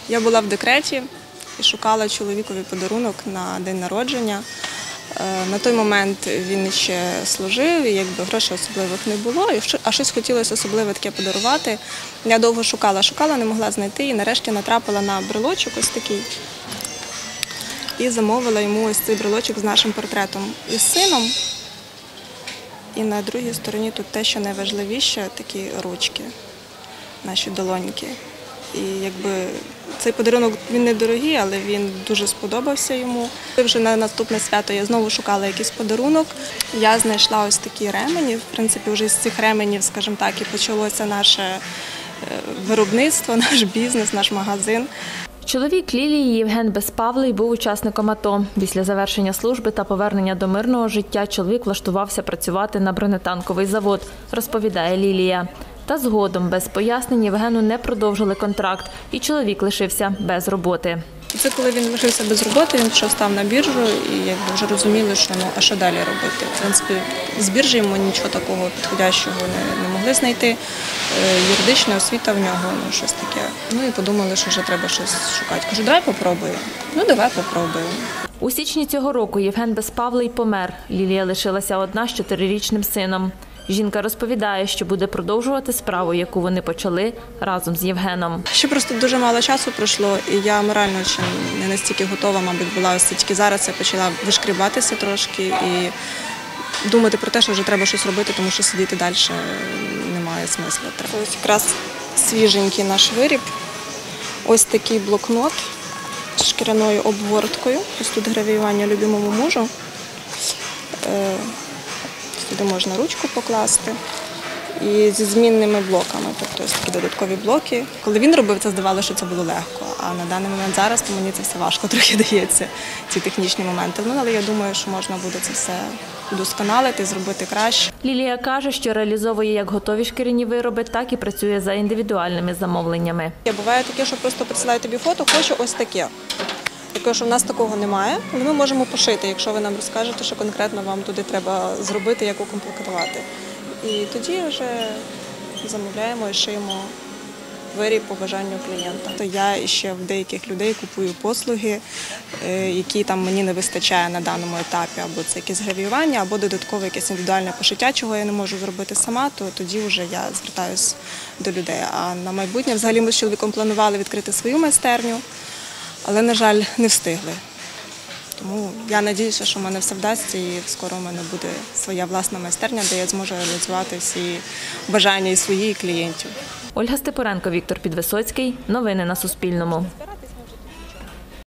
Я була в декреті і шукала чоловікові подарунок на день народження. На той момент він ще служив, і якби грошей особливих не було, а щось хотілося особливе таке подарувати. Я довго шукала, не могла знайти і нарешті натрапила на брелочок ось такий. І замовила йому ось цей брелочок з нашим портретом із сином. І на другій стороні тут те, що найважливіше, такі ручки, наші долоньки. І якби цей подарунок, він недорогий, але він дуже сподобався йому. Вже на наступне свято я знову шукала якийсь подарунок. Я знайшла ось такі ремені. В принципі, вже з цих ременів, скажімо так, і почалося наше виробництво, наш бізнес, наш магазин. Чоловік Лілії Євген Безпавлий був учасником АТО. Після завершення служби та повернення до мирного життя чоловік влаштувався працювати на бронетанковий завод, розповідає Лілія. Та згодом, без пояснень, Євгену не продовжили контракт, і чоловік лишився без роботи. Це коли він лишився без роботи, він пішов, став на біржу і якби вже розуміли, що а що далі робити. В принципі, з біржі йому нічого такого підходящого не могли знайти. Юридична освіта в нього, щось таке. І подумали, що вже треба щось шукати. Кажу, давай попробуємо. Давай попробуємо. У січні цього року Євген Безпавлий помер. Лілія лишилася одна з 4-річним сином. Жінка розповідає, що буде продовжувати справу, яку вони почали разом з Євгеном. Ще просто дуже мало часу пройшло, і я морально ще не настільки готова, мабуть, була. Ось тільки зараз я почала вишкрібатися трошки і думати про те, що вже треба щось робити, тому що сидіти далі немає смислу. Ось якраз свіженький наш виріб. Ось такий блокнот з шкіряною обгорткою. Ось тут гравіювання любимому мужу. Сюди можна ручку покласти і зі змінними блоками, тобто ось такі додаткові блоки. Коли він робив це, здавалося, що це було легко, а на даний момент зараз то мені це все важко трохи дається, ці технічні моменти. Але я думаю, що можна буде це все удосконалити, зробити краще. Лілія каже, що реалізовує як готові шкіряні вироби, так і працює за індивідуальними замовленнями. Буває таке, що просто присилаю тобі фото, хочу ось таке. Також що в нас такого немає, але ми можемо пошити, якщо ви нам розкажете, що конкретно вам туди треба зробити, як укомплектувати. І тоді вже замовляємо і шиємо виріб по бажанню клієнта. То я ще в деяких людей купую послуги, які там мені не вистачає на даному етапі, або це якесь гравіювання, або додаткове якесь індивідуальне пошиття, чого я не можу зробити сама, то тоді вже я звертаюся до людей. А на майбутнє взагалі ми з чоловіком планували відкрити свою майстерню, але, на жаль, не встигли. Тому я сподіваюся, що в мене все вдасться і скоро в мене буде своя власна майстерня, де я зможу реалізувати всі бажання і свої, і клієнтів. Ольга Степуренко, Віктор Підвисоцький. Новини на Суспільному.